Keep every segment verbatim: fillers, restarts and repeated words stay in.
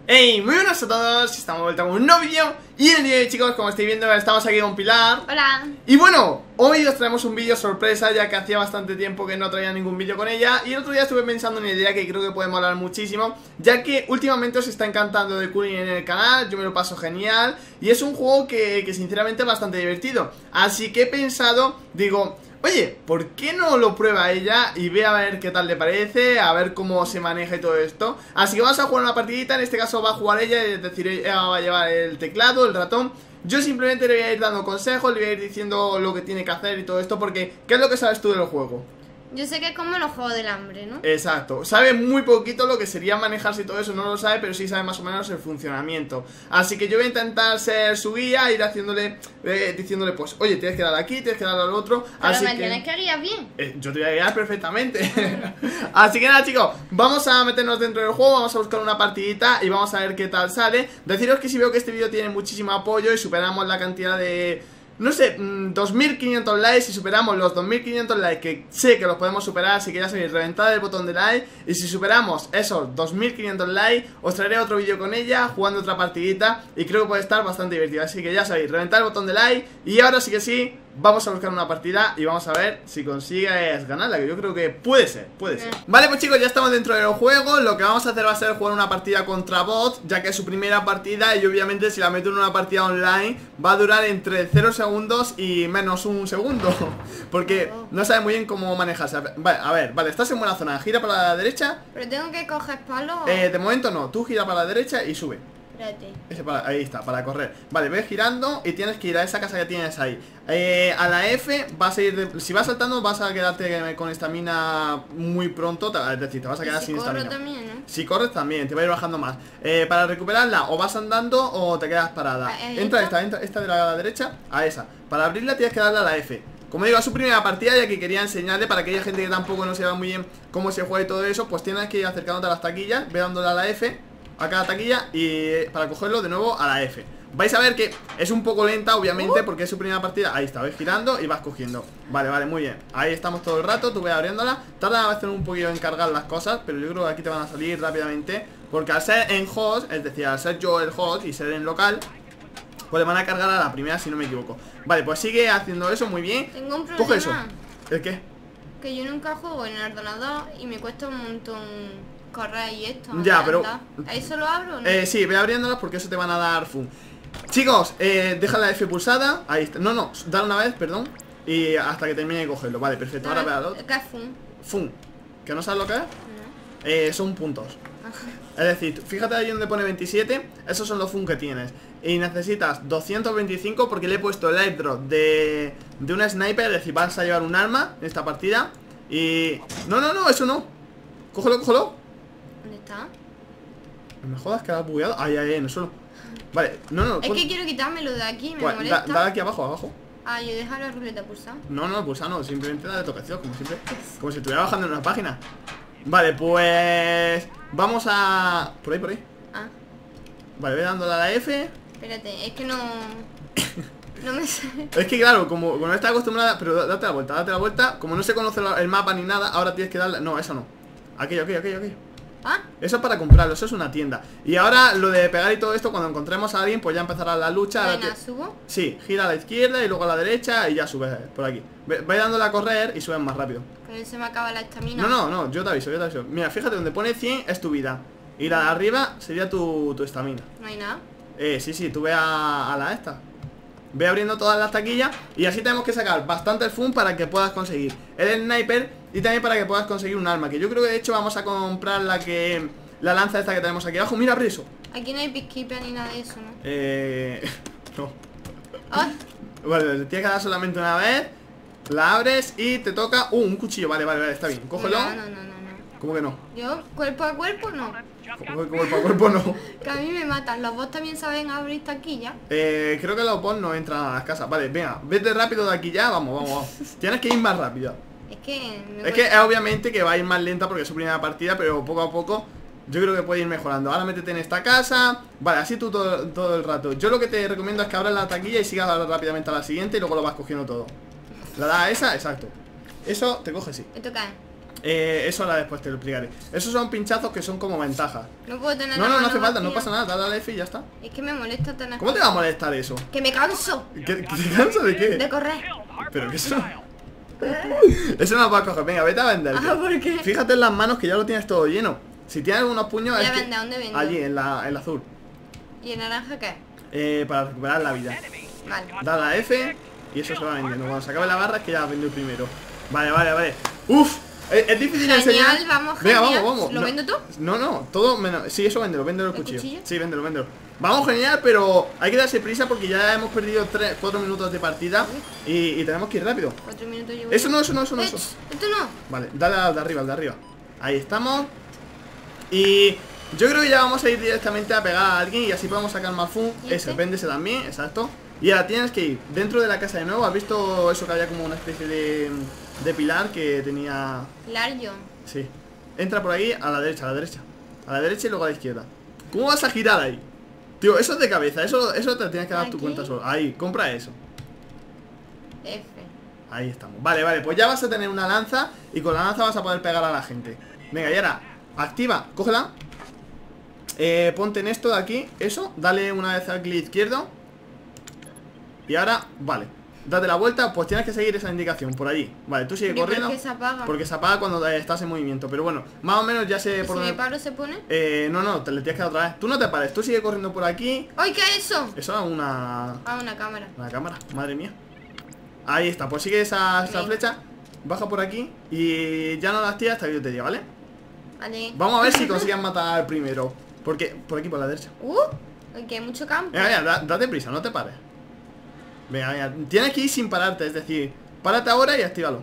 Hey, muy buenas a todos, estamos de vuelta con un nuevo vídeo. Y en el día de hoy, chicos, como estáis viendo, estamos aquí con Pilar. Hola. Y bueno, hoy os traemos un vídeo sorpresa, ya que hacía bastante tiempo que no traía ningún vídeo con ella. Y el otro día estuve pensando en una idea que creo que puede molar muchísimo, ya que últimamente os está encantando The Culling en el canal, yo me lo paso genial. Y es un juego que, que sinceramente es bastante divertido. Así que he pensado, digo... Oye, ¿por qué no lo prueba ella y ve a ver qué tal le parece, a ver cómo se maneja y todo esto? Así que vamos a jugar una partidita, en este caso va a jugar ella, es decir, ella va a llevar el teclado, el ratón. Yo simplemente le voy a ir dando consejos, le voy a ir diciendo lo que tiene que hacer y todo esto, porque ¿qué es lo que sabes tú del juego? Yo sé que es como los juegos del hambre, ¿no? Exacto, sabe muy poquito lo que sería manejarse y todo eso, no lo sabe, pero sí sabe más o menos el funcionamiento. Así que yo voy a intentar ser su guía, ir haciéndole, eh, diciéndole pues, oye, tienes que dar aquí, tienes que dar al otro. Pero así me que... tienes que guiar bien. Eh, yo te voy a guiar perfectamente. Así que nada, chicos, vamos a meternos dentro del juego, vamos a buscar una partidita y vamos a ver qué tal sale. Deciros que si veo que este vídeo tiene muchísimo apoyo y superamos la cantidad de... no sé, dos mil quinientos likes. Si superamos los dos mil quinientos likes, que sé que los podemos superar, así que ya sabéis, reventad el botón de like. Y si superamos esos dos mil quinientos likes, os traeré otro vídeo con ella, jugando otra partidita. Y creo que puede estar bastante divertido, así que ya sabéis, reventad el botón de like. Y ahora sí que sí, vamos a buscar una partida y vamos a ver si consigues ganarla, que yo creo que puede ser, puede ser. Vale, pues chicos, ya estamos dentro del juego. Lo que vamos a hacer va a ser jugar una partida contra bots, ya que es su primera partida. Y obviamente si la meto en una partida online va a durar entre cero segundos y menos un segundo, porque no sabe muy bien cómo manejarse. Vale, a ver, vale, estás en buena zona. Gira para la derecha. Pero tengo que coger palos. eh, De momento no, tú gira para la derecha y sube. Espérate. Ese para, ahí está, para correr. Vale, ves girando y tienes que ir a esa casa que tienes ahí. eh, A la F vas a ir de, si vas saltando vas a quedarte con estamina muy pronto. Es decir, te vas a quedar si sin corro estamina también, ¿no? Si corres también, te va a ir bajando más. eh, Para recuperarla o vas andando o te quedas parada. Entra esta, entra esta de la derecha, a esa. Para abrirla tienes que darle a la F. Como digo, es su primera partida, ya que quería enseñarle para aquella gente que tampoco no sepa muy bien cómo se juega y todo eso. Pues tienes que ir acercándote a las taquillas, ve dándole a la F a cada taquilla y para cogerlo de nuevo a la F. Vais a ver que es un poco lenta, obviamente, porque es su primera partida. Ahí está, ves girando y vas cogiendo. Vale, vale, muy bien. Ahí estamos todo el rato, tú ves abriéndola. Tarda a veces un poquito en cargar las cosas, pero yo creo que aquí te van a salir rápidamente, porque al ser en host, es decir, al ser yo el host y ser en local, pues le van a cargar a la primera, si no me equivoco. Vale, pues sigue haciendo eso, muy bien. Tengo un problema. Coge eso. ¿El qué? Que yo nunca juego en el ordenador y me cuesta un montón correr y esto. Ya, pero... ¿ahí solo abro o no? Eh, sí, ve abriéndolas porque eso te van a dar fun. Chicos, eh, deja la F pulsada. Ahí está. No, no, dale una vez, perdón. Y hasta que termine de cogerlo. Vale, perfecto, No, ahora ve al otro. ¿qué es fun? Fun. ¿Que no sabes lo que es? No. Eh, son puntos. Es decir, fíjate ahí donde pone veintisiete. Esos son los fun que tienes. Y necesitas doscientos veinticinco porque le he puesto el airdrop de, de una sniper. Es decir, vas a llevar un arma en esta partida. Y... no, no, no, eso no. Cógelo, cógelo. ¿Dónde está? No me jodas que la has bugueado. Ay, ay, ay, en el suelo. Vale, no, no. Es pon... que quiero quitármelo de aquí, me Pues, molesta. da, dale aquí abajo, abajo. Ah, yo dejo la ruleta pulsada. No, no, pulsa no, simplemente dale toquecito, como siempre. Como si estuviera bajando en una página. Vale, pues... vamos a... por ahí, por ahí. Ah, Vale, voy dándole a la F. espérate, es que no... no me sé. Es que claro, como, como no está acostumbrada... pero date la vuelta, date la vuelta. Como no se conoce el mapa ni nada, ahora tienes que darle... no, eso no. Aquello, aquello, aquello, aquello. Ah, Eso es para comprarlo, eso es una tienda. Y ahora lo de pegar y todo esto, cuando encontremos a alguien, pues ya empezará la lucha. venga, te... subo. Sí, gira a la izquierda y luego a la derecha y ya subes por aquí. Ve dándole a correr y subes más rápido. Pero se me acaba la estamina. No, no, no, yo te aviso, yo te aviso. Mira, fíjate, donde pone cien es tu vida. Y la de arriba sería tu estamina. No hay nada. Eh, sí, sí, tú ve a, a la esta. Ve abriendo todas las taquillas. Y así tenemos que sacar bastante fun para que puedas conseguir el sniper. Y también para que puedas conseguir un arma. Que yo creo que de hecho vamos a comprar la que... la lanza esta que tenemos aquí abajo. Mira, abre eso. Aquí no hay peacekeeper ni nada de eso, ¿no? Eh... no. ¡Ay! Vale, te tienes que dar solamente una vez. La abres y te toca... Uh, un cuchillo, vale, vale, vale, está bien. Cógelo. No, no, no, no, no. ¿Cómo que no? Yo, cuerpo a cuerpo, no. ¿Cómo que cuerpo a cuerpo no? Que a mí me matan. ¿Los bots también saben abrir taquillas? Eh, creo que los bots no entran a las casas. Vale, venga, vete rápido de aquí ya. Vamos, vamos, vamos. Tienes que ir más rápido. Es que... me Es que cuesta. es obviamente que va a ir más lenta porque es su primera partida, pero poco a poco yo creo que puede ir mejorando. Ahora métete en esta casa. Vale, así tú todo, todo el rato. Yo lo que te recomiendo es que abras la taquilla y sigas rápidamente a la siguiente y luego lo vas cogiendo todo. La da a esa, exacto. Eso te coge, sí. ¿Esto qué es? Eh, eso ahora después te lo explicaré. Esos son pinchazos que son como ventajas. No puedo tener No, la no, no mano hace falta, no vacía. pasa nada, dale al F y ya está. Es que me molesta tener. ¿Cómo te va a molestar eso? Que me canso ¿Qué, qué te cansa de qué? de correr. Pero que eso... Eso no lo puedes coger, venga, vete a vender. Ah, ¿por qué? Fíjate en las manos que ya lo tienes todo lleno. Si tienes unos puños ¿Dónde es que- vende? ¿Dónde vendo? allí, en la, en la azul. ¿Y el naranja qué? Eh, para recuperar la vida. Vale. Dale a F y eso se va vendiendo. Cuando se acabe la barra es que ya has vendido primero. Vale, vale, vale. Uf, es, es difícil Genial, enseñar. vamos, Venga, genial. vamos, vamos. ¿Lo no, vendo tú? No, no, todo menos. Sí, eso véndelo, véndelo el ¿El cuchillo. cuchillo? Sí, véndelo, véndelo. Vamos, genial, pero hay que darse prisa porque ya hemos perdido tres, cuatro minutos de partida y, y tenemos que ir rápido. Cuatro minutos llevo. Eso no, eso no, eso no, Eh, eso. Esto no. Vale, dale al de arriba, al de arriba. Ahí estamos. Y yo creo que ya vamos a ir directamente a pegar a alguien y así podemos sacar más fun. ¿Y Ese, este? véndese también, exacto. Y ahora tienes que ir dentro de la casa de nuevo. ¿Has visto eso que había como una especie de, de pilar que tenía... Largo. Sí. Entra por ahí a la derecha, a la derecha. A la derecha y luego a la izquierda. ¿Cómo vas a girar ahí? Tío, eso es de cabeza, eso, eso te tienes que dar tu Aquí. cuenta solo. Ahí, compra eso. F. Ahí estamos. Vale, vale, pues ya vas a tener una lanza y con la lanza vas a poder pegar a la gente. Venga, y ahora, activa, cógela. Eh, ponte en esto de aquí, eso, dale una vez al clic izquierdo. Y ahora, vale, date la vuelta, pues tienes que seguir esa indicación por allí. Vale, tú sigue ¿Y por corriendo. qué se apaga? Porque se apaga cuando estás en movimiento. Pero bueno, más o menos ya sé ¿Y por si me dónde. paro se pone? Eh, no, no, te le tienes que dar otra vez. Tú no te pares, tú sigue corriendo por aquí. ¡Ay, qué es eso! Eso es una... Ah, una cámara. Una cámara, madre mía. Ahí está, pues sigue esa, esa Venga. flecha. Baja por aquí y ya no las tiras hasta que yo te diga, ¿vale? Vale. Vamos a ver si consiguen matar primero. Porque, por aquí, por la derecha. Uh, que hay mucho campo. Venga, venga, da- date prisa, no te pares. Venga, venga, tienes que ir sin pararte, es decir, párate ahora y actívalo.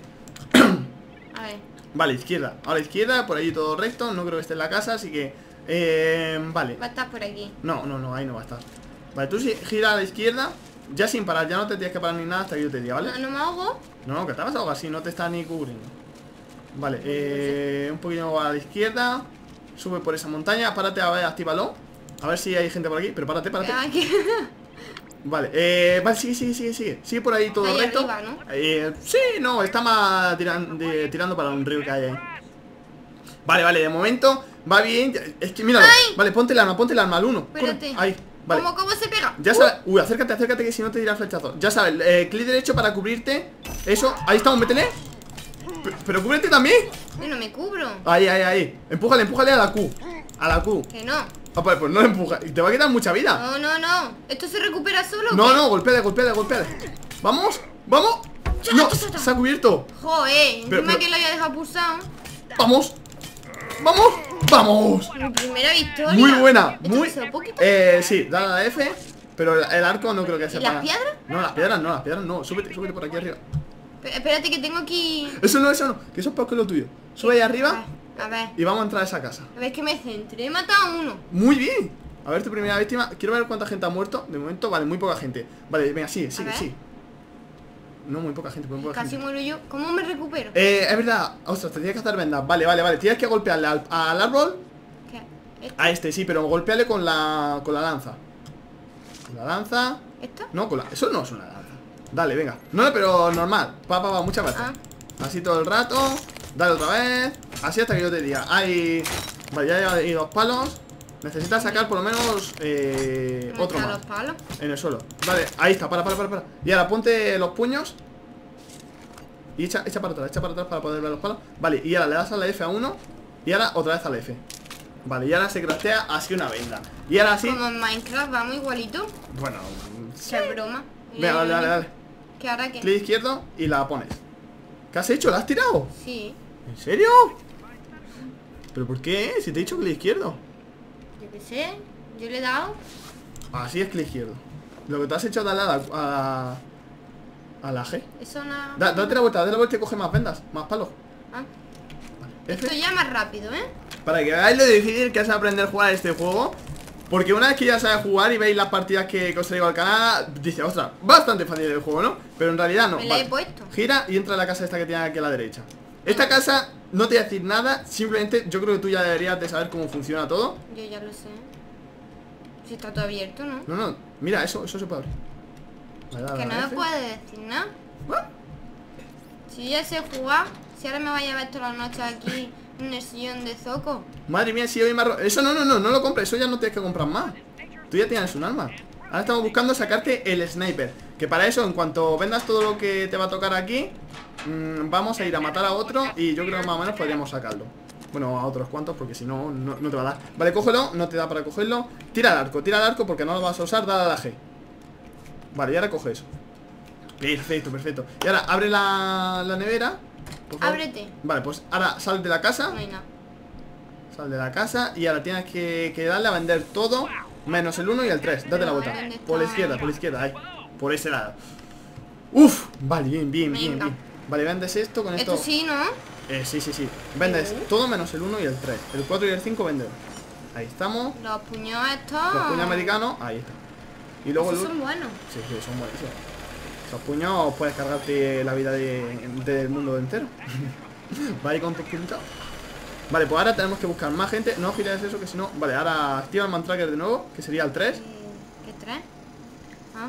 A ver. Vale, izquierda, ahora izquierda, por allí todo recto. No creo que esté en la casa, así que... Eh, vale. Va a estar por aquí. No, no, no, ahí no va a estar. Vale, tú si- gira a la izquierda. Ya sin parar, ya no te tienes que parar ni nada hasta que yo te diga, ¿vale? No, no me ahogo. No, no, que te vas a ahogar así, no te está ni cubriendo. Vale, eh, un poquito a la izquierda. Sube por esa montaña, párate, a ver, actívalo. A ver si hay gente por aquí, pero párate, párate. Aquí. Vale, eh, vale, sigue, sigue, sigue, sigue. Sigue por ahí todo Ahí recto. arriba, ¿no? Eh, sí, no, está más tiran- de- tirando para un río que hay ahí. Vale, vale, de momento va bien. Es que míralo. ¡Ay! Vale, ponte el arma, ponte el arma al uno. Corre, Espérate. ahí, vale. ¿Cómo, ¿Cómo se pega? Ya Uh, sabes, uy, acércate, acércate que si no te tira flechazo. Ya sabes, eh, clic derecho para cubrirte. Eso, ahí estamos, métele. Pero, pero cúbrete también. Yo no me cubro. Ahí, ahí, ahí. Empújale, empújale a la Q. A la Q. Que no. Ah, pues, pues no le empuja. Y te va a quitar mucha vida. No, no, no. ¿Esto se recupera solo? o No, qué? no, golpeale, golpeale, golpeale. Vamos, vamos. No, se ha cubierto. Joder, encima Pero- pero- que lo había dejado pulsado. Vamos. Vamos. Vamos. Mi primera victoria. Muy buena. ¿Esto Muy. se lo puedo quitar? Eh, sí, dale a la F. Pero el, el arco no creo que ¿Y sepa. las piedras? No, las piedras no, las piedras no. Súbete, súbete por aquí arriba. Pe- Espérate que tengo aquí. Eso no, eso no. Que eso es peor que lo tuyo. Sube ahí A arriba ver, a ver. y vamos a entrar a esa casa. A ver que me centre. He matado a uno. Muy bien. A ver tu primera víctima. Quiero ver cuánta gente ha muerto. De momento, vale, muy poca gente. Vale, venga, sigue, sigue, ver. sigue. No, muy poca gente, muy poca Casi gente. muero yo. ¿Cómo me recupero? Eh, es verdad. Ostras, te tienes que hacer vendas. Vale, vale, vale. Tienes que golpearle al, al árbol. ¿Qué? ¿Esto? A este, sí, pero golpeale con la, con la lanza. Con la lanza. ¿Esto? No, con la... Eso no es una lanza. Dale, venga. No, no, pero normal. Pa, pa, pa, muchas veces. Ah. Así todo el rato. Dale otra vez. Así hasta que yo te diga. Hay... Vale, ya hay dos palos. Necesitas sacar por lo menos eh, ¿Cómo otro están más los palos? en el suelo. Vale, ahí está, para, para, para, para. Y ahora ponte los puños. Y echa, echa para atrás, echa para atrás para poder ver los palos. Vale, y ahora le das a la F a uno. Y ahora otra vez a la F. Vale, y ahora se craftea así una venda. Y ahora sí. Como en Minecraft, vamos igualito. Bueno, Qué broma. venga, dale, dale, dale. ¿Qué hará qué? Clic izquierdo y la pones. ¿Qué has hecho? ¿La has tirado? Sí. ¿En serio? ¿Pero por qué? Si te he dicho clic izquierdo. Yo qué sé. Yo le he dado. Así es clic izquierdo. Lo que te has hecho es darle a la, a, a la G. Eso no. Da- date la vuelta, date la vuelta y coge más vendas, más palos. Ah, Vale. F. esto ya más rápido, ¿eh? Para que veáis lo difícil que es aprender a jugar este juego. Porque una vez que ya sabes jugar y veis las partidas que, que os traigo al canal, dice, ostras, bastante fácil el juego, ¿no? Pero en realidad no. Me la he Vale. puesto. Gira y entra a la casa esta que tiene aquí a la derecha. Esta casa no te voy a decir nada, simplemente yo creo que tú ya deberías de saber cómo funciona todo. Yo ya lo sé. Si está todo abierto, ¿no? No, no, mira, eso, eso se puede abrir. Vale, dale Que a no la me F. puede decir nada. ¿Ah? Si ya sé jugar, si ahora me vaya a ver toda la noche aquí en el sillón de Zoco. Madre mía, si hoy me ha ro- Eso no, no, no, no lo compres, eso ya no tienes que comprar más. Tú ya tienes un arma. Ahora estamos buscando sacarte el sniper. Que para eso, en cuanto vendas todo lo que te va a tocar aquí, mmm, vamos a ir a matar a otro. Y yo creo que más o menos podríamos sacarlo. Bueno, a otros cuantos, porque si no, no, no te va a dar. Vale, cógelo, no te da para cogerlo. Tira el arco, tira el arco porque no lo vas a usar, dale a la G. Vale, y ahora coge eso. Perfecto, perfecto. Y ahora abre la, la nevera, por favor. Ábrete. Vale, pues ahora sal de la casa. No hay nada. Sal de la casa y ahora tienes que, que darle a vender todo menos el uno y el tres. Date la vuelta. ¿Dónde está? Por la izquierda, por la izquierda, ahí. Por ese lado. Uf, vale, bien, bien, bien, Venga. bien. Vale, vendes esto con esto. Esto sí, ¿no? Eh, sí, sí, sí. Vendes Uh. todo menos el uno y el tres. El cuatro y el cinco vende. Ahí estamos. Los puños estos. Los puños americanos, ahí está. Y luego el Esos ul- son buenos. Sí, sí, son buenísimos. Esos puños puedes cargarte la vida de- del mundo entero. Va ahí con tus puñitos. Vale, pues ahora tenemos que buscar más gente. No giles eso, que si no. Vale, ahora activa el mantracker de nuevo, que sería el tres. Eh, ¿Qué tres? Ah.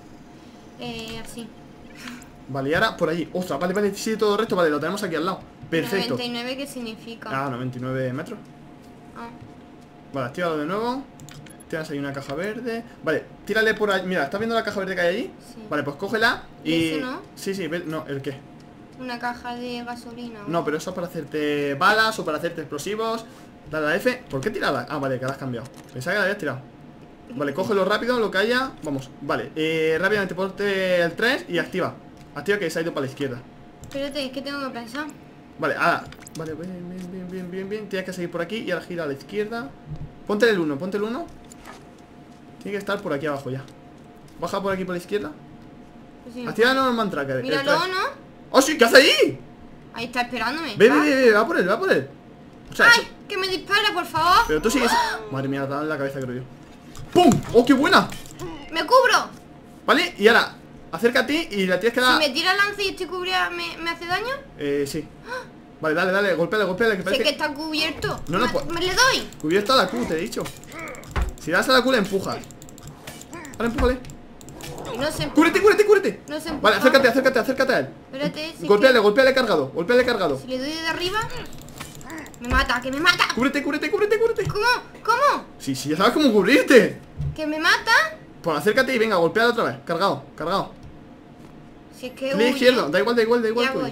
Eh, así. Vale, y ahora por allí. Ostras, vale, vale, sí, todo el resto. Vale, lo tenemos aquí al lado. Perfecto. noventa y nueve, ¿qué significa? Ah, noventa y nueve metros. Ah. Vale, actívalo de nuevo. Tienes ahí una caja verde. Vale, tírale por ahí. Mira, ¿estás viendo la caja verde que hay allí? Sí. Vale, pues cógela y... ¿Y ese no? Sí, sí, ve- no, ¿el qué? Una caja de gasolina. No, pero eso es para hacerte balas o para hacerte explosivos. Dale a la F. ¿Por qué tirada? Ah, vale, que la has cambiado. Pensaba que la habías tirado. Vale, cógelo rápido, lo que haya. Vamos, vale, eh, rápidamente ponte el tres y activa. Activa que se ha ido para la izquierda. Espérate, es que tengo que pensar. Vale, ahora. Vale, bien, bien, bien, bien, bien, bien. Tienes que seguir por aquí y ahora gira a la izquierda. Ponte el uno, ponte el uno. Tiene que estar por aquí abajo ya. Baja por aquí por la izquierda. Pues sí. Activa el normal tracker. el Míralo, tres. ¿no? ¡Oh, sí! ¿Qué hace ahí? Ahí está esperándome. Ve, Va. ve, ve, ve, va por él, va por él. O sea, ¡Ay! ¡Que me dispara, por favor! pero tú sigues. Madre mía, te da en la cabeza, creo yo. ¡Pum! ¡Oh, qué buena! ¡Me cubro! Vale, y ahora, acerca a ti y la tienes que Si dar. me tira lance y estoy cubierta, ¿me, ¿me hace daño? Eh, sí. Vale, dale, dale, golpeale, golpeale, que Sé parece que está cubierto. No, no, ¿Me, pues- ¿me le doy? cubierto a la Q, te he dicho. Si das a la Q, le empujas. Vale, empújale. Y no se empuja. ¡Cúrete, cúrete, cúrete! No se empuja. Vale, acércate, acércate, acércate a él. Espérate, si Golpeale, que- golpeale cargado, golpeale cargado. si le doy de arriba, me mata, que me mata. Cúrete, cúrete, cúrete, cúrete. ¿Cómo? ¿Cómo? Sí, sí, ya sabes cómo cubrirte. ¿Que me mata? Pues acércate y venga, golpeale otra vez. Cargado, cargado. Si es que Clic huye. izquierdo, da igual, da igual, da igual. Ya que voy. huye.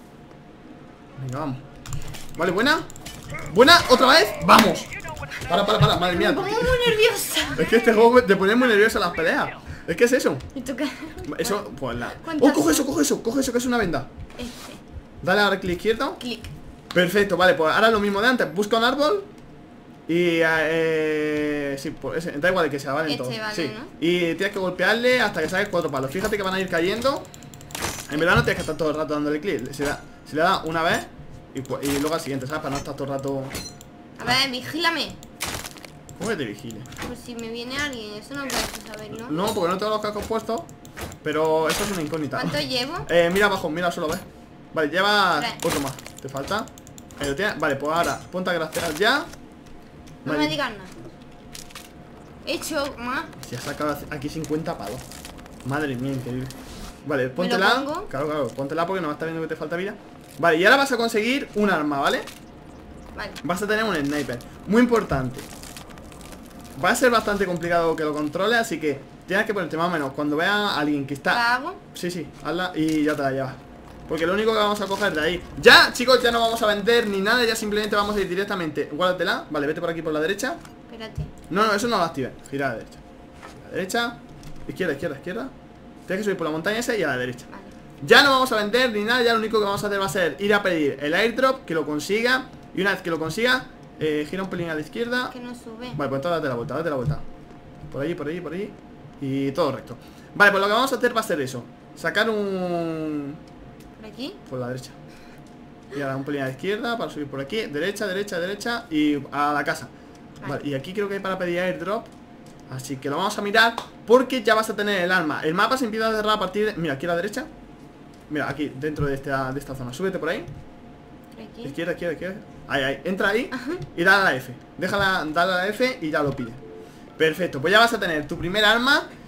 Venga, vamos. Vale, buena. Buena, otra vez. Vamos. Para, para, para, madre mía. Me pongo muy nerviosa. Es que este juego te pone muy nervioso en las peleas. Es que es eso. ¿Y tú qué? Eso, pues la. ¿Cuántas Oh, coge eso, son? coge eso, coge eso que es una venda. Este. Dale ahora clic izquierdo. Clic. Perfecto, vale, pues ahora lo mismo de antes. Busca un árbol. Y eh, sí, pues ese, da igual que sea, vale, Este entonces. vale, Sí. ¿no? Y tienes que golpearle hasta que saques cuatro palos. Fíjate que van a ir cayendo. En verdad no tienes que estar todo el rato dándole clic. Si, da- si le da una vez y, cu- y luego al siguiente, ¿sabes? Para no estar todo el rato. A ver, vigílame. ¿Cómo que te vigile? Pues si me viene alguien, eso no puedes saberlo. No, porque no tengo los cascos puestos. Pero eso es una incógnita. ¿Cuánto llevo? Eh, mira abajo, mira, solo ves. Vale, lleva Tres. otro más. ¿Te falta? Ahí lo tienes. Vale, pues ahora, ponte a gracias ya. No Vale. me digas nada. He hecho más. Si has sacado aquí cincuenta palos. Madre mía, increíble. Vale, lo póntela. pongo? Claro, claro, póntela porque no me está viendo que te falta vida. Vale, y ahora vas a conseguir un arma, ¿vale? Vale. Vas a tener un sniper. Muy importante. Va a ser bastante complicado que lo controle, así que tienes que ponerte más o menos cuando veas a alguien que está. ¿La hago? Sí, sí, hazla y ya te la llevas. Porque lo único que vamos a coger de ahí. Ya, chicos, ya no vamos a vender ni nada. Ya simplemente vamos a ir directamente. Guárdatela. Vale, vete por aquí por la derecha. Espérate. No, no, eso no lo actives. Gira a la derecha. A la derecha. Izquierda, izquierda, izquierda. Tienes que subir por la montaña esa y a la derecha. Vale. Ya no vamos a vender ni nada. Ya lo único que vamos a hacer va a ser ir a pedir el airdrop, que lo consiga. Y una vez que lo consiga, eh, gira un pelín a la izquierda. Que no sube. Vale, pues entonces date la vuelta, date la vuelta. Por allí, por allí, por allí. Y todo recto. Vale, pues lo que vamos a hacer va a ser eso. Sacar un... ¿Por aquí? por la derecha. Y ahora un pelín a la izquierda para subir por aquí. Derecha, derecha, derecha. Y a la casa. Vale. Vale, y aquí creo que hay para pedir airdrop. Así que lo vamos a mirar. Porque ya vas a tener el arma. El mapa se empieza a cerrar a partir de... Mira, aquí a la derecha. Mira, aquí, dentro de esta, de esta zona. Súbete por ahí. ¿Por aquí? Izquierda, izquierda, izquierda. Ahí, ahí. Entra ahí y dale a la F. Déjala, dale a la F y ya lo pide. Perfecto, pues ya vas a tener tu primer arma.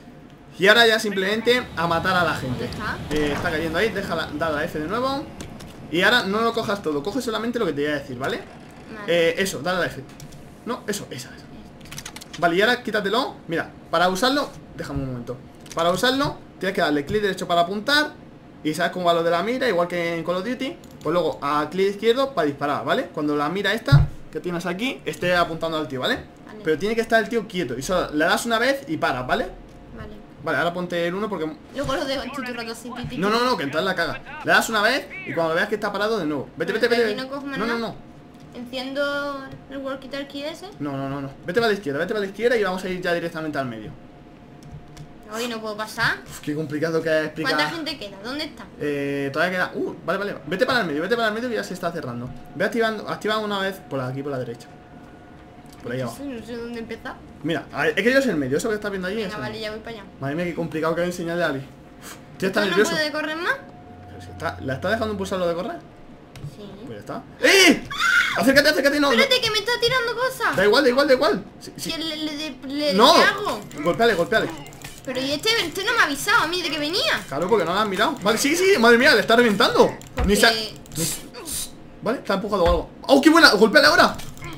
Y ahora ya simplemente a matar a la gente. ¿Dónde está? Eh, está cayendo ahí, déjala, dale a F de nuevo. Y ahora no lo cojas todo, coge solamente lo que te voy a decir, ¿vale? Vale. Eh, eso, dale a la F. No, eso, esa, esa. Vale, y ahora quítatelo. Mira, para usarlo, déjame un momento. Para usarlo, tienes que darle clic derecho para apuntar. Y sabes cómo va lo de la mira, igual que en Call of Duty. Pues luego a clic izquierdo para disparar, ¿vale? Cuando la mira esta que tienes aquí esté apuntando al tío, ¿vale? Vale. Pero tiene que estar el tío quieto. Y solo le das una vez y paras, ¿vale? Vale. Vale, ahora ponte el uno porque... Luego lo dejo todo el rato así. ti, ti, No, ti. no, no, que entonces la caga. Le das una vez y cuando veas que está parado de nuevo. Vete, vete, Pero vete. aquí no cojo más No, no, nada. no. Enciendo el walkie-talkie ese. No, no, no, no. Vete para la izquierda, vete para la izquierda y vamos a ir ya directamente al medio. Hoy no puedo pasar. Uf, qué complicado que es explicar. ¿Cuánta gente queda? ¿Dónde está? Eh, todavía queda... Uh, vale, vale. Vete para el medio, vete para el medio que ya se está cerrando. Ve activando, activa una vez por aquí, por la derecha. Por ahí abajo. No sé dónde empezar. Mira, a ver, es que yo soy el medio, eso que estás viendo allí. Venga, es el vale, medio. ya voy para allá. Madre mía, qué complicado que es enseñarle a Ali. Tío, está ¿Esto no nervioso. puede correr más? Pero si está, ¿la está dejando impulsar lo de correr? Sí. Pues ya está. ¡Eh! Acércate, acércate, no. no. Espérate, que me está tirando cosas. Da igual, da igual, da igual. Sí, sí. ¿Qué le, le, le- No, ¿qué hago? golpeale, golpeale. Pero y este, este no me ha avisado a mí de que venía. Claro, porque no la han mirado. Vale, sí, sí, madre mía, le está reventando. Ni se ha- Porque- ni- Vale, está empujado o algo. ¡Oh, qué buena! ¡Golpeale ahora!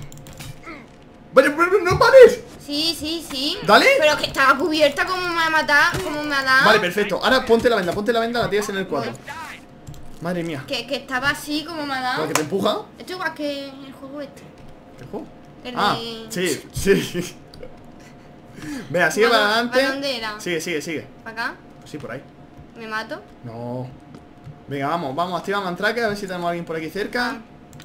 Vale, pero no pares. Sí, sí, sí. Dale. Pero que estaba cubierta, ¿cómo me ha matado? ¿Cómo me ha dado? Vale, perfecto. Ahora ponte la venda, ponte la venda, la tienes en el cuadro. Madre mía. Que, que estaba así, como me ha dado. ¿Para que te empuja? Esto es igual que el juego este. ¿Qué juego? El Ah, de- sí, sí. Venga, sigue ¿Para para dó- adelante. para dónde era? Sigue, sigue, sigue. ¿Para acá? Sí, por ahí. ¿Me mato? No. Venga, vamos, vamos, activa Mantraque, a ver si tenemos a alguien por aquí cerca.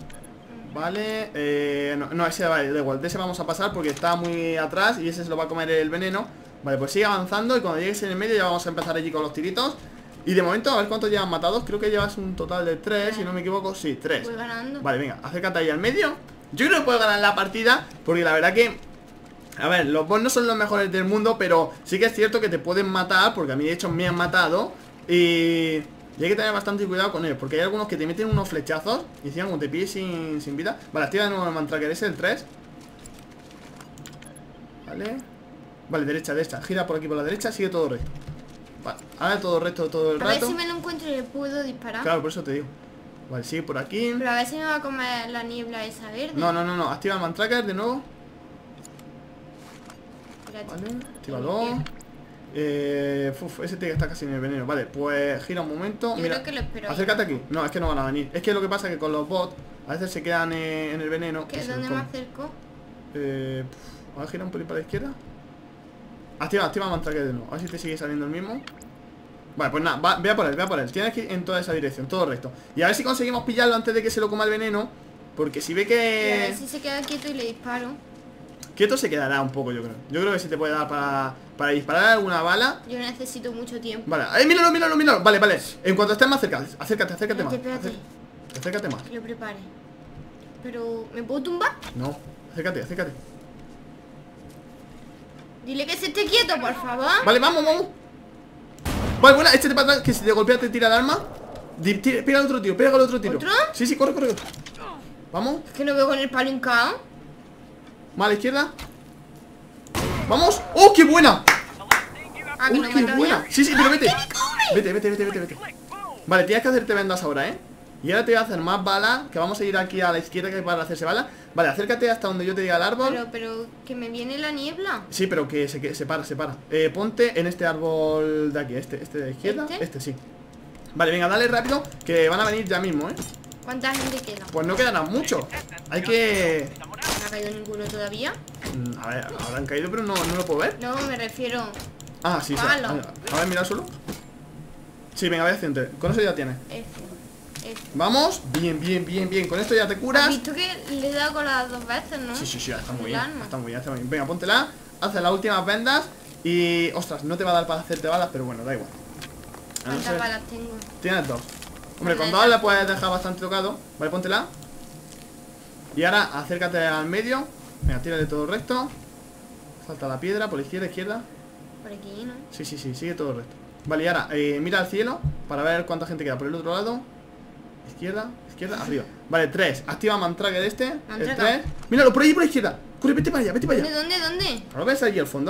Vale, eh, no, no, ese vale, da igual, de ese vamos a pasar porque está muy atrás y ese se lo va a comer el veneno. Vale, pues sigue avanzando y cuando llegues en el medio ya vamos a empezar allí con los tiritos. Y de momento, a ver cuántos llevan matados. Creo que llevas un total de tres, si no me equivoco. Sí, tres. Voy ganando. Vale, venga, acércate ahí al medio. Yo creo que puedo ganar la partida porque la verdad que... A ver, los boss no son los mejores del mundo, pero sí que es cierto que te pueden matar, porque a mí de hecho me han matado. Y... Y hay que tener bastante cuidado con ellos, porque hay algunos que te meten unos flechazos y encima como te pilles sin, sin vida. Vale, activa de nuevo el Mantracker ese, el tres. Vale. Vale, derecha, derecha. Gira por aquí por la derecha, sigue todo recto. Vale, ahora todo recto todo el A ver rato. si me lo encuentro y le puedo disparar. Claro, por eso te digo. Vale, sigue por aquí. Pero a ver si me va a comer la niebla esa verde. No, no, no, no. Activa el Mantracker de nuevo. Espérate. Vale, actívalo. Eh, uf, ese tiene que estar casi en el veneno. Vale, pues gira un momento. Yo Mira, creo que lo espero. acércate aquí. No, es que no van a venir. Es que lo que pasa es que con los bots a veces se quedan eh, en el veneno. ¿Qué, y se ¿Dónde los me comen. acerco? Eh, puf, a ver, gira un pelín para la izquierda. Activa, activa el Mantracker de nuevo. A ver si te sigue saliendo el mismo. Vale, pues nada, va, ve a por él, ve a por él. Tienes que ir en toda esa dirección, todo recto. Y a ver si conseguimos pillarlo antes de que se lo coma el veneno. Porque si ve Y a que... ver si se queda quieto y le disparo. Quieto se quedará un poco, yo creo. Yo creo que sí te puede dar para, para disparar alguna bala. Yo necesito mucho tiempo. Vale, ¡eh, míralo, míralo, míralo! Vale, vale. En cuanto estés más cerca, acércate, acércate más. Espérate, espérate. Acé- Acércate más. Que lo prepare. Pero, ¿me puedo tumbar? No, acércate, acércate. Dile que se esté quieto, por favor. Vale, vamos, vamos. Vale, buena, échate para atrás, que si te golpea te tira el arma. Di- tira- Pega al otro tiro, pega al otro tiro. ¿Otro? Sí, sí, corre, corre. Vamos, Es que no veo con el palo hincado. más a la izquierda. Vamos. ¡Oh, qué buena! Ah, que ¡Oh, no qué me buena! Sí, sí, pero vete. Vete, vete, vete, vete, vete. Vale, tienes que hacerte vendas ahora, ¿eh? Y ahora te voy a hacer más balas, que vamos a ir aquí a la izquierda que hay para hacerse balas. Vale, acércate hasta donde yo te diga el árbol. Pero, pero, que me viene la niebla. Sí, pero que se, que se para, se para. Eh, ponte en este árbol de aquí, este, este de la izquierda. ¿Este? Este, sí. Vale, venga, dale rápido, que van a venir ya mismo, ¿eh? ¿Cuánta gente queda? Pues no quedará mucho. Hay que... ¿No ha caído ninguno todavía? Mm, A ver, habrán caído, pero no, no lo puedo ver. No, me refiero. Ah, sí, sí. Palo. A ver, mira solo. Sí, venga, voy haciendo. Con eso ya tienes. F. F. Vamos, bien, bien, bien, bien. Con esto ya te ¿Has curas. visto que le he dado con las dos veces, no? Sí, sí, sí, está muy El bien. arma. Está muy bien, está muy bien. Venga, póntela. Hace las últimas vendas. Y, ostras, no te va a dar para hacerte balas, pero bueno, da igual. A no ¿Cuántas ser- balas tengo? Tienes dos. Hombre, con Vale. dos la puedes dejar bastante tocado. Vale, póntela. Y ahora acércate al medio. Venga, tírale todo recto. Salta la piedra, por la izquierda, izquierda. Por aquí, ¿no? Sí, sí, sí, sigue todo recto. Vale, y ahora eh, mira al cielo para ver cuánta gente queda. Por el otro lado. Izquierda, izquierda, arriba. Vale, tres. Activa Mantracker este. El Mantracker. tres. Míralo, por ahí, por la izquierda. Corre, vete para allá, vete para ¿Dónde, allá. dónde, dónde? ¿No lo ves allí al fondo? Está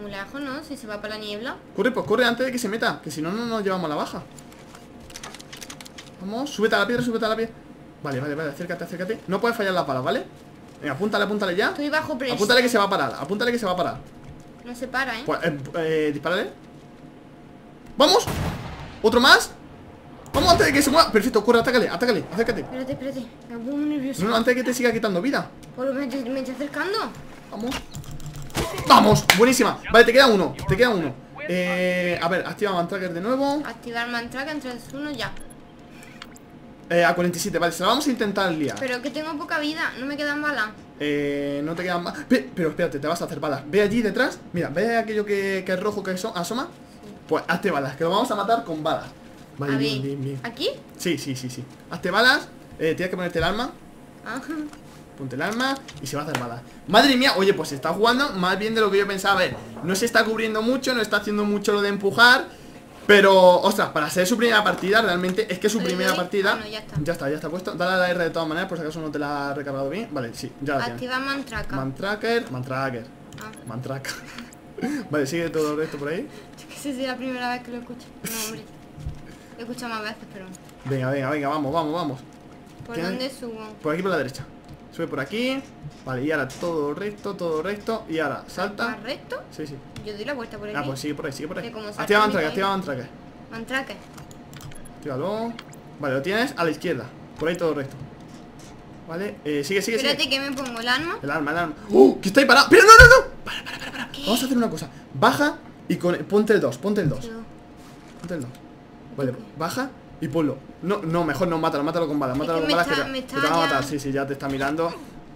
muy lejos, ¿no? Si se va para la niebla. Corre, pues corre antes de que se meta, que si no, no nos llevamos a la baja. Vamos, súbete a la piedra, súbete a la piedra. Vale, vale, vale, acércate, acércate. No puedes fallar las balas, ¿vale? Venga, apúntale, apúntale ya. Estoy bajo presión. Apúntale que se va a parar, apúntale que se va a parar. No se para, ¿eh? Pues, eh, eh, dispárale. ¡Vamos! ¿Otro más? Vamos, antes de que se mueva. Perfecto, corre, atácale, atácale, acércate. Espérate, espérate. Me pongo muy nervioso. No, no, antes de que te siga quitando vida. Pues me, me estoy acercando. Vamos. ¡Vamos! Buenísima. Vale, te queda uno, te queda uno. Eh, a ver, activa Mantracker de nuevo. Activar Mantracker en tres, uno, ya. Eh, a cuarenta y siete, vale, se la vamos a intentar liar. Pero que tengo poca vida, no me quedan balas. Eh, no te quedan más. Pero espérate, te vas a hacer balas. Ve allí detrás, mira, ve aquello que, que es rojo que so- asoma. Pues hazte balas, que lo vamos a matar con balas. Vale, A bien, ver, bien, bien. ¿aquí? Sí, sí, sí, sí. Hazte balas, eh, tienes que ponerte el arma. Ah, Ponte el arma y se va a hacer balas. Madre mía, oye, pues se está jugando más bien de lo que yo pensaba. A ver, no se está cubriendo mucho, no está haciendo mucho lo de empujar. Pero, ostras, para ser su primera partida, realmente es que su ¿Le primera doy? partida. Ah, no, ya está. Ya está, ya está puesto. Dale a la R de todas maneras, por si acaso no te la ha recargado bien. Vale, sí, ya la tienes. activar Mantracker. Mantracker, Mantracker, Ah, Mantracker. Vale, sigue todo esto por ahí. yo que sé si es la primera vez que lo escucho. No, hombre. Lo he escuchado más veces, pero. Venga, venga, venga, vamos, vamos, vamos. ¿Por ¿Quién? dónde subo? Por aquí por la derecha. Sube por aquí. Vale, y ahora todo recto, todo recto. Y ahora salta. ¿Más recto? Sí, sí. Yo doy la vuelta por aquí. Ah, pues sigue por ahí, sigue por ahí. Que como salta Activa mi Mantracker, caída. activa Mantracker. Mantracker. Actívalo. Vale, lo tienes a la izquierda. Por ahí todo recto. Vale, eh, sigue, sigue, Espérate sigue. que me pongo el arma. El arma, el arma. ¡Uh! Que está ahí parado. ¡Pero no, no, no! Para, para, para, para. Vamos a hacer una cosa. Baja y con... ponte el dos, ponte el dos. Yo- Ponte el dos. Vale, baja y ponlo. No, no, mejor no, mátalo, mátalo con balas. Mátalo que con me balas que está- te, me que está te van a matar. ya- Sí, sí, ya te está mirando.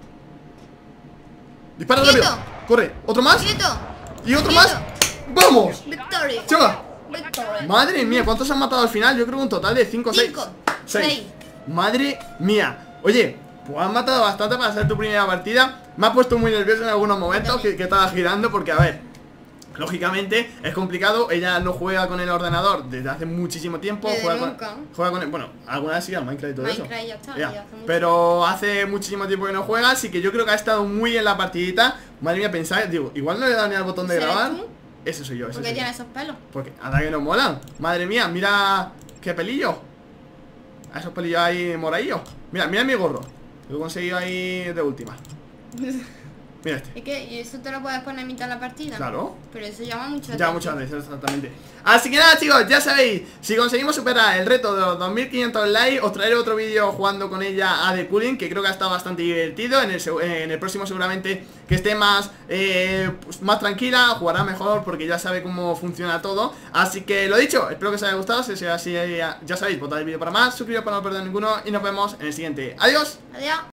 Dispara ¡Quieto! rápido. Corre. ¿Otro más? ¡Quieto! Y otro ¡Quieto! más. ¡Vamos! ¡Victoria! ¡Chaval! ¡Victoria! Madre mía, ¿cuántos han matado al final? Yo creo que un total de cinco o seis. Cinco, seis. seis. Madre mía. Oye, pues han matado bastante para ser tu primera partida. Me ha puesto muy nervioso en algunos momentos que, que estaba girando porque, a ver, lógicamente es complicado. Ella no juega con el ordenador desde hace muchísimo tiempo. Desde Juega con, nunca. juega con el, bueno, alguna vez sí al Minecraft y todo Minecraft eso. ya está, Ya. ya hace mucho. Pero hace muchísimo tiempo que no juega, así que yo creo que ha estado muy bien la partidita. Madre mía, pensad, digo, igual no le he dado ni al botón de ¿Ese eres grabar. tú? Ese soy yo, ese ¿Por qué soy yo. tiene esos pelos? Porque anda que no molan. Madre mía, mira qué pelillo. A esos pelillos ahí moradillos. Mira, mira mi gorro. Lo he conseguido ahí de última. Mira este. Es que ¿y eso te lo puedes poner a mitad de la partida? Claro. Pero eso llama mucho la Ya atención. muchas veces, exactamente. Así que nada, chicos, ya sabéis, si conseguimos superar el reto de los dos mil quinientos likes, os traeré otro vídeo jugando con ella a The Cooling, que creo que ha estado bastante divertido. En el, seg- en el próximo seguramente que esté más eh, pues, más tranquila, jugará mejor porque ya sabe cómo funciona todo. Así que lo dicho, espero que os haya gustado. Si sea así, ya sabéis, votad el vídeo para más, suscribiros para no perder ninguno y nos vemos en el siguiente. Adiós. Adiós.